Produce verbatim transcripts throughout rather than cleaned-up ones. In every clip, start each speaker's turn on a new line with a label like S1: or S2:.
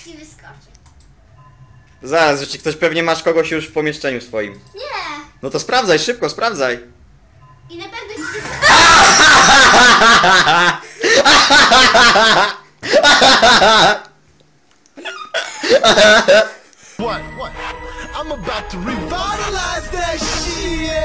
S1: ci wyskoczy.
S2: Zaraz, że ci ktoś pewnie masz kogoś już w pomieszczeniu swoim.
S1: Nie.
S2: No to sprawdzaj, szybko, sprawdzaj.
S1: I na pewno ci się...
S3: What? What? I'm about to revitalize that shit.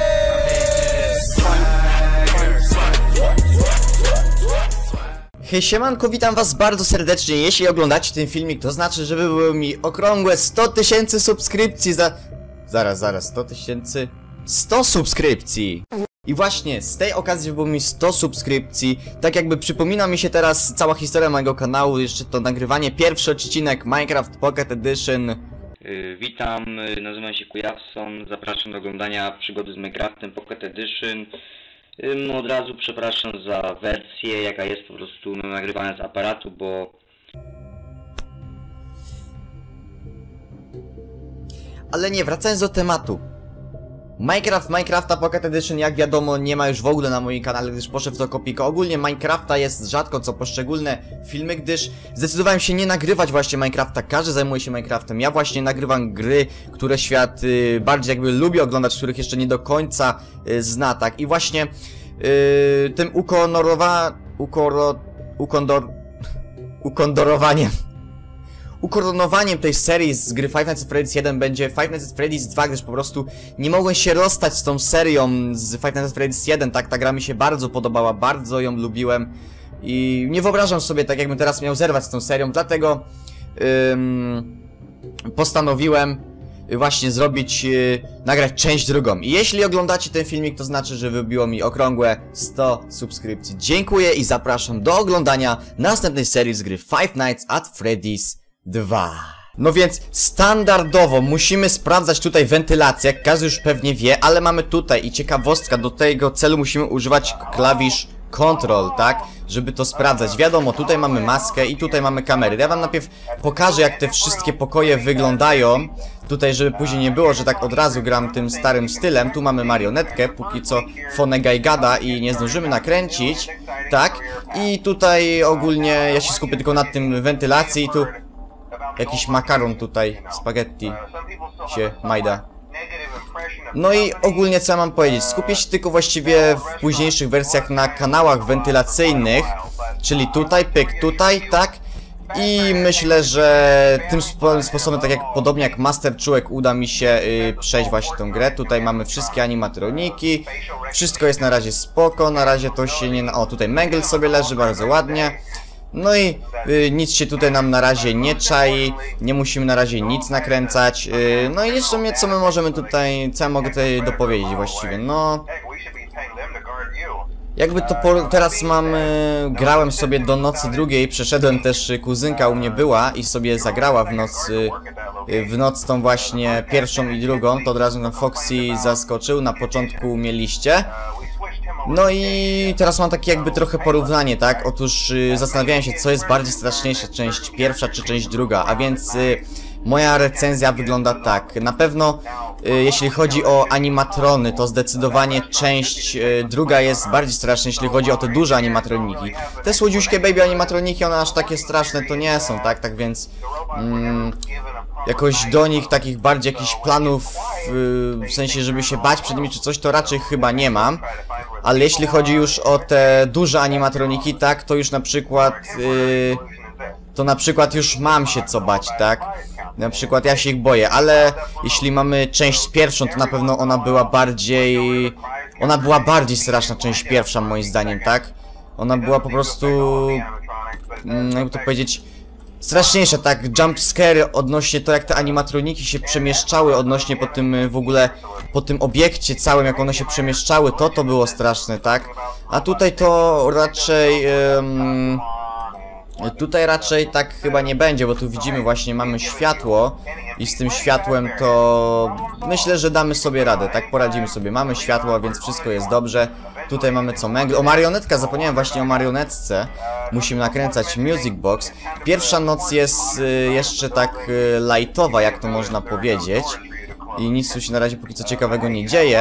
S2: Hej siemanko, witam was bardzo serdecznie. Jeśli oglądacie ten filmik, to znaczy, że było mi okrągłe sto tysięcy subskrypcji za... Zaraz, zaraz, sto tysięcy... sto subskrypcji! I właśnie z tej okazji było mi sto subskrypcji. Tak jakby przypomina mi się teraz cała historia mojego kanału. Jeszcze to nagrywanie, pierwszy odcinek Minecraft Pocket Edition.
S4: Yy, witam, yy, nazywam się Kujawson, zapraszam do oglądania przygody z Minecraftem Pocket Edition. Yy, od razu przepraszam za wersję, jaka jest po prostu nagrywana z aparatu, bo...
S2: Ale nie, wracając do tematu. Minecraft, Minecrafta Pocket Edition, jak wiadomo, nie ma już w ogóle na moim kanale, gdyż poszedł w to kopika. Ogólnie Minecrafta jest rzadko co poszczególne filmy, gdyż zdecydowałem się nie nagrywać właśnie Minecrafta. Każdy zajmuje się Minecraftem. Ja właśnie nagrywam gry, które świat y, bardziej jakby lubi oglądać, których jeszcze nie do końca y, zna, tak? I właśnie y, tym ukonorowa... ukoro... ukondor... ukondorowaniem... ukoronowaniem tej serii z gry Five Nights at Freddy's jeden będzie Five Nights at Freddy's dwa, gdyż po prostu nie mogłem się rozstać z tą serią z Five Nights at Freddy's jeden, tak? Ta gra mi się bardzo podobała, bardzo ją lubiłem i nie wyobrażam sobie tak, jakbym teraz miał zerwać z tą serią, dlatego ym, postanowiłem właśnie zrobić, yy, nagrać część drugą. I jeśli oglądacie ten filmik, to znaczy, że wybiło mi okrągłe sto subskrypcji. Dziękuję i zapraszam do oglądania następnej serii z gry Five Nights at Freddy's dwa. No więc standardowo musimy sprawdzać tutaj wentylację, jak każdy już pewnie wie, ale mamy tutaj i ciekawostka, do tego celu musimy używać klawisz Control, tak? Żeby to sprawdzać. Wiadomo, tutaj mamy maskę i tutaj mamy kamery. Ja wam najpierw pokażę, jak te wszystkie pokoje wyglądają. Tutaj, żeby później nie było, że tak od razu gram tym starym stylem. Tu mamy marionetkę, póki co Fonegaj gada i nie zdążymy nakręcić. Tak? I tutaj ogólnie ja się skupię tylko nad tym wentylacji i tu jakiś makaron tutaj, spaghetti się majda. No i ogólnie co ja mam powiedzieć, skupię się tylko właściwie w późniejszych wersjach na kanałach wentylacyjnych, czyli tutaj, pyk, tutaj, tak? I myślę, że tym spo sposobem, tak jak podobnie jak Master Człowiek, uda mi się yy, przejść właśnie tą grę. Tutaj mamy wszystkie animatroniki, wszystko jest na razie spoko, na razie to się nie... O, tutaj Mangle sobie leży bardzo ładnie. No i y, nic się tutaj nam na razie nie czai, nie musimy na razie nic nakręcać. Y, no i w sumie co my możemy tutaj, co ja mogę tutaj dopowiedzieć właściwie, no... Jakby to po, teraz mam, y, grałem sobie do nocy drugiej, przeszedłem też, y, kuzynka u mnie była i sobie zagrała w noc, y, y, w noc tą właśnie pierwszą i drugą, to od razu na Foxy zaskoczył, na początku mieliście. No i teraz mam takie jakby trochę porównanie, tak? Otóż y, zastanawiałem się, co jest bardziej straszniejsza, część pierwsza czy część druga, a więc y, moja recenzja wygląda tak. Na pewno y, jeśli chodzi o animatrony, to zdecydowanie część y, druga jest bardziej straszna, jeśli chodzi o te duże animatroniki. Te słodziuśkie baby animatroniki, one aż takie straszne to nie są, tak? Tak więc... Mm, jakoś do nich takich bardziej jakichś planów, yy, w sensie, żeby się bać przed nimi czy coś, to raczej chyba nie mam. Ale jeśli chodzi już o te duże animatroniki, tak, to już na przykład, yy, to na przykład już mam się co bać, tak. Na przykład ja się ich boję, ale jeśli mamy część pierwszą, to na pewno ona była bardziej, ona była bardziej straszna, część pierwsza moim zdaniem, tak. Ona była po prostu, yy, jakby to powiedzieć, straszniejsze, tak, jumpscare odnośnie to, jak te animatroniki się przemieszczały, odnośnie po tym w ogóle, po tym obiekcie całym, jak one się przemieszczały, to to było straszne, tak? A tutaj to raczej, um, tutaj raczej tak chyba nie będzie, bo tu widzimy właśnie, mamy światło i z tym światłem to myślę, że damy sobie radę, tak, poradzimy sobie, mamy światło, więc wszystko jest dobrze. Tutaj mamy co, Mangle. O, marionetka, zapomniałem właśnie o marionetce. Musimy nakręcać Music Box. Pierwsza noc jest y, jeszcze tak y, lightowa, jak to można powiedzieć. I nic tu się na razie póki co ciekawego nie dzieje.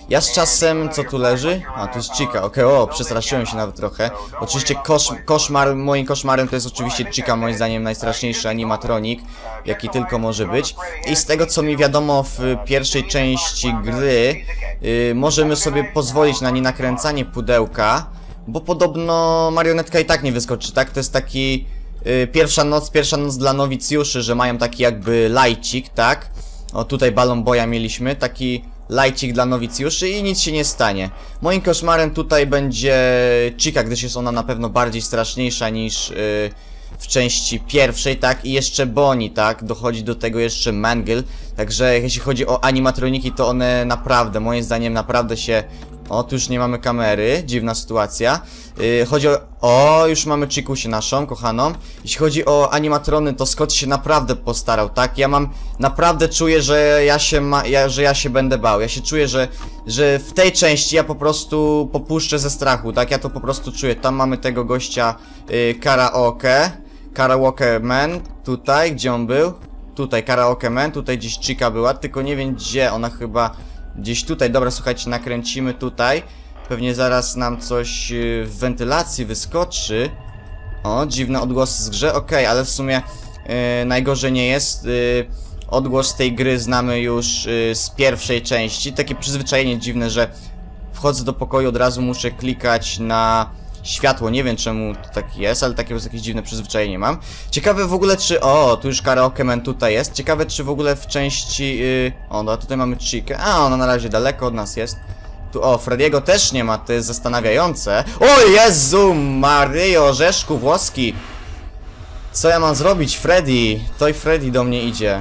S2: Ja z czasem, co tu leży? A, tu jest Chica, okej, okay, o, przestraszyłem się nawet trochę. Oczywiście kosz, koszmar, moim koszmarem to jest oczywiście Chica, moim zdaniem najstraszniejszy animatronik, jaki tylko może być. I z tego, co mi wiadomo w pierwszej części gry, yy, możemy sobie pozwolić na nienakręcanie pudełka, bo podobno marionetka i tak nie wyskoczy, tak? To jest taki yy, pierwsza noc, pierwsza noc dla nowicjuszy, że mają taki jakby lajcik, tak? O, tutaj Balloon Boya mieliśmy, taki lajcik dla nowicjuszy i nic się nie stanie. Moim koszmarem tutaj będzie Chica, gdyż jest ona na pewno bardziej straszniejsza niż yy, w części pierwszej, tak? I jeszcze Bonnie, tak? Dochodzi do tego jeszcze Mangle. Także jeśli chodzi o animatroniki, to one naprawdę, moim zdaniem naprawdę się... O, tu już nie mamy kamery, dziwna sytuacja. Yy, chodzi o... O, już mamy Chikusię naszą, kochaną. Jeśli chodzi o animatrony, to Scott się naprawdę postarał, tak? Ja mam... Naprawdę czuję, że ja się ma... Ja, że ja się będę bał. Ja się czuję, że... Że w tej części ja po prostu popuszczę ze strachu, tak? Ja to po prostu czuję. Tam mamy tego gościa yy, karaoke. Karaoke Man. Tutaj, gdzie on był? Tutaj, Karaoke Man. Tutaj gdzieś Chica była, tylko nie wiem gdzie. Ona chyba... Gdzieś tutaj, dobra, słuchajcie, nakręcimy tutaj. Pewnie zaraz nam coś yy, w wentylacji wyskoczy. O, dziwny odgłos z grze, okej, okay, ale w sumie yy, najgorzej nie jest. Yy, odgłos tej gry znamy już yy, z pierwszej części. Takie przyzwyczajenie dziwne, że wchodzę do pokoju, od razu muszę klikać na światło. Nie wiem czemu to tak jest, ale takie jakieś dziwne przyzwyczajenie mam. Ciekawe w ogóle czy... O, tu już Karaoke Man tutaj jest. Ciekawe czy w ogóle w części... Yy... O, no tutaj mamy Chikę. A, ona na razie daleko od nas jest. Tu, o, Frediego też nie ma, to jest zastanawiające. O Jezu, Maryjo, orzeszku włoski. Co ja mam zrobić, Freddy? To i Freddy do mnie idzie.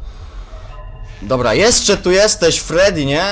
S2: Dobra, jeszcze tu jesteś, Freddy, nie?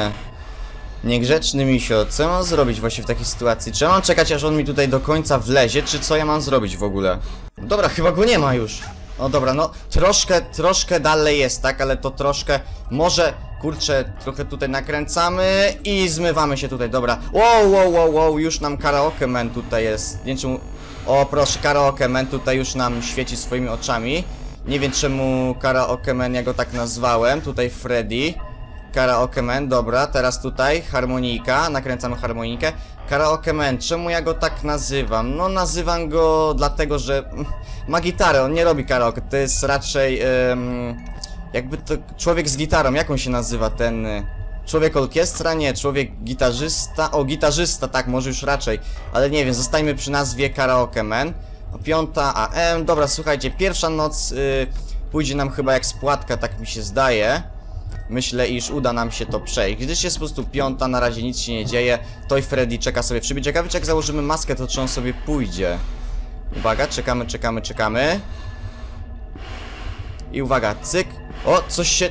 S2: Niegrzeczny misio, co ja mam zrobić właśnie w takiej sytuacji? Czy ja mam czekać, aż on mi tutaj do końca wlezie, czy co ja mam zrobić w ogóle? Dobra, chyba go nie ma już. O dobra, no troszkę, troszkę dalej jest, tak? Ale to troszkę, może, kurczę, trochę tutaj nakręcamy i zmywamy się tutaj, dobra. Wow, wow, wow, wow, już nam Karaoke Man tutaj jest. Nie wiem czemu... O proszę, Karaoke Man tutaj już nam świeci swoimi oczami. Nie wiem czemu Karaoke Man, ja go tak nazwałem. Tutaj Freddy. Karaoke Man, dobra, teraz tutaj harmonika, nakręcamy harmonikę. Karaoke Man, czemu ja go tak nazywam? No nazywam go dlatego, że ma gitarę, on nie robi karaoke, to jest raczej um, jakby to człowiek z gitarą, jak on się nazywa ten... Człowiek orkiestra? Nie, człowiek gitarzysta? O, gitarzysta, tak, może już raczej, ale nie wiem, zostańmy przy nazwie Karaoke Man. Piąta A M, dobra, słuchajcie, pierwsza noc y, pójdzie nam chyba jak spłatka, tak mi się zdaje. Myślę, iż uda nam się to przejść. Gdyż jest po prostu piąta, na razie nic się nie dzieje. Toy Freddy czeka sobie w szybie. Ciekawe, czy jak założymy maskę, to czy on sobie pójdzie. Uwaga, czekamy, czekamy, czekamy. I uwaga, cyk. O, coś się...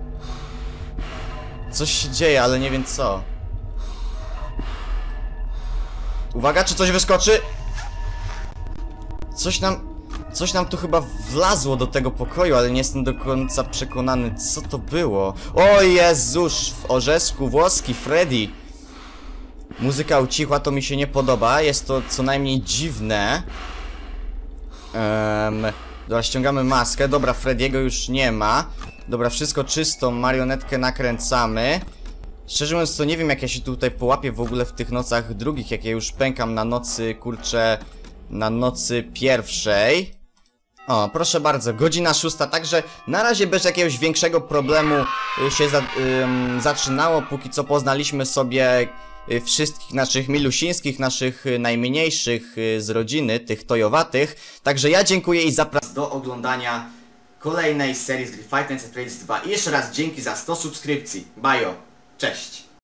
S2: Coś się dzieje, ale nie wiem co. Uwaga, czy coś wyskoczy? Coś nam... Coś nam tu chyba wlazło do tego pokoju, ale nie jestem do końca przekonany, co to było. O Jezusz, w orzeszku włoski, Freddy. Muzyka ucichła, to mi się nie podoba, jest to co najmniej dziwne. Um, dobra, ściągamy maskę, dobra, Frediego już nie ma. Dobra, wszystko czysto, marionetkę nakręcamy. Szczerze mówiąc, to nie wiem jak ja się tutaj połapię w ogóle w tych nocach drugich, jak ja już pękam na nocy, kurczę, na nocy pierwszej. O, proszę bardzo, godzina szósta, także na razie bez jakiegoś większego problemu się za, ym, zaczynało, póki co poznaliśmy sobie wszystkich naszych milusińskich, naszych najmniejszych z rodziny, tych tojowatych. Także ja dziękuję i zapraszam do oglądania kolejnej serii z gry Five Nights at Freddy's dwa. I jeszcze raz dzięki za sto subskrypcji. Bajo, cześć!